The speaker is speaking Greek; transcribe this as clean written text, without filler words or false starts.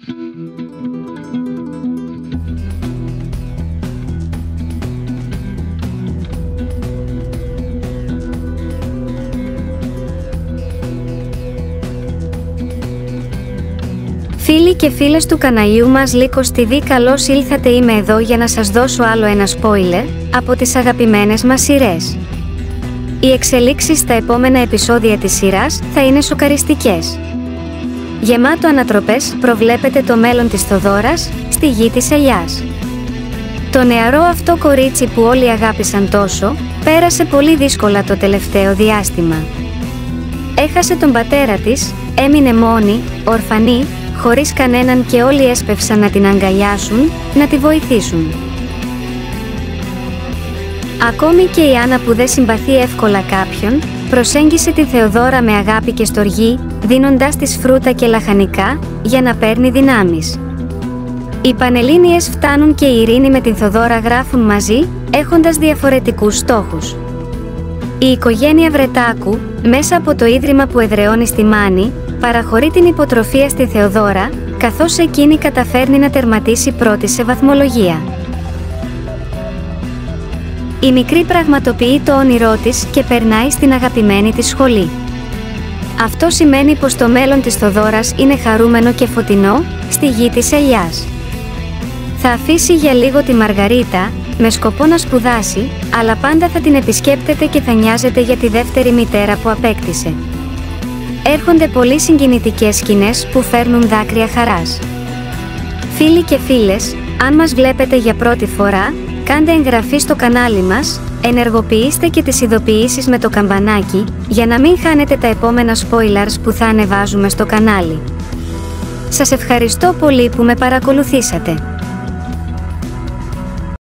Φίλοι και φίλες του καναλιού μας Λίκος TV, καλώς ήλθατε, είμαι εδώ για να σας δώσω άλλο ένα spoiler από τις αγαπημένες μας σειρές. Οι εξελίξεις στα επόμενα επεισόδια της σειράς θα είναι σοκαριστικές. Γεμάτο ανατροπές προβλέπεται το μέλλον της Θοδώρας στη γη της Ελιάς. Το νεαρό αυτό κορίτσι που όλοι αγάπησαν τόσο, πέρασε πολύ δύσκολα το τελευταίο διάστημα. Έχασε τον πατέρα της, έμεινε μόνη, ορφανή, χωρίς κανέναν και όλοι έσπευσαν να την αγκαλιάσουν, να τη βοηθήσουν. Ακόμη και η Άννα που δεν συμπαθεί εύκολα κάποιον, προσέγγισε τη Θεοδώρα με αγάπη και στοργή, δίνοντάς της φρούτα και λαχανικά, για να παίρνει δυνάμεις. Οι Πανελλήνιες φτάνουν και η Ειρήνη με την Θοδώρα γράφουν μαζί, έχοντας διαφορετικούς στόχους. Η οικογένεια Βρετάκου, μέσα από το ίδρυμα που εδραιώνει στη Μάνη, παραχωρεί την υποτροφία στη Θεοδώρα, καθώς εκείνη καταφέρνει να τερματίσει πρώτη σε βαθμολογία. Η μικρή πραγματοποιεί το όνειρό της και περνάει στην αγαπημένη της σχολή. Αυτό σημαίνει πως το μέλλον της Θοδώρας είναι χαρούμενο και φωτεινό, στη γη της Ελιάς. Θα αφήσει για λίγο τη Μαργαρίτα, με σκοπό να σπουδάσει, αλλά πάντα θα την επισκέπτεται και θα νοιάζεται για τη δεύτερη μητέρα που απέκτησε. Έρχονται πολύ συγκινητικές σκηνές που φέρνουν δάκρυα χαράς. Φίλοι και φίλες, αν μας βλέπετε για πρώτη φορά, κάντε εγγραφή στο κανάλι μας, ενεργοποιήστε και τις ειδοποιήσεις με το καμπανάκι, για να μην χάνετε τα επόμενα spoilers που θα ανεβάζουμε στο κανάλι. Σας ευχαριστώ πολύ που με παρακολουθήσατε.